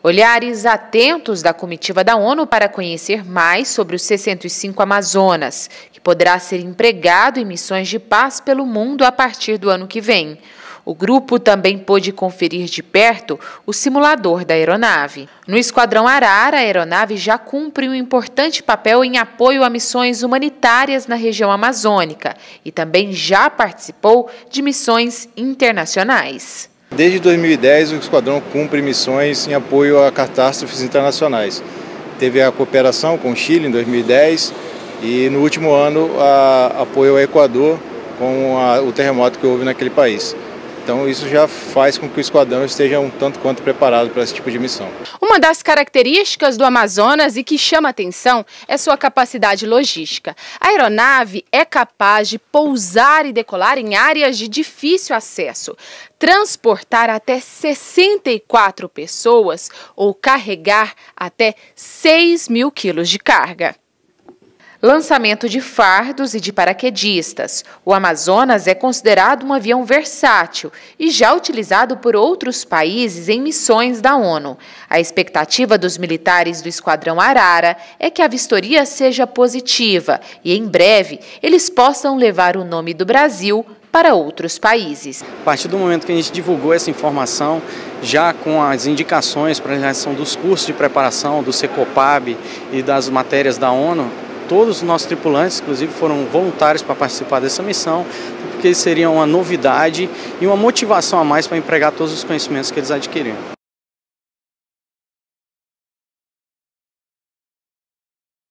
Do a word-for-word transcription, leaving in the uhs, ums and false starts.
Olhares atentos da comitiva da ONU para conhecer mais sobre os sessenta e cinco Amazonas, que poderá ser empregado em missões de paz pelo mundo a partir do ano que vem. O grupo também pôde conferir de perto o simulador da aeronave. No Esquadrão Arara, a aeronave já cumpre um importante papel em apoio a missões humanitárias na região amazônica e também já participou de missões internacionais. Desde dois mil e dez, o Esquadrão cumpre missões em apoio a catástrofes internacionais. Teve a cooperação com o Chile em dois mil e dez e no último ano a apoio ao Equador com a, o terremoto que houve naquele país. Então isso já faz com que o esquadrão esteja um tanto quanto preparado para esse tipo de missão. Uma das características do Amazonas e que chama atenção é sua capacidade logística. A aeronave é capaz de pousar e decolar em áreas de difícil acesso, transportar até sessenta e quatro pessoas ou carregar até seis mil quilos de carga. Lançamento de fardos e de paraquedistas. O Amazonas é considerado um avião versátil e já utilizado por outros países em missões da ONU. A expectativa dos militares do Esquadrão Arara é que a vistoria seja positiva e, em breve, eles possam levar o nome do Brasil para outros países. A partir do momento que a gente divulgou essa informação, já com as indicações para a realização dos cursos de preparação, do Secopab e das matérias da ONU, todos os nossos tripulantes, inclusive, foram voluntários para participar dessa missão, porque seria uma novidade e uma motivação a mais para empregar todos os conhecimentos que eles adquiriram.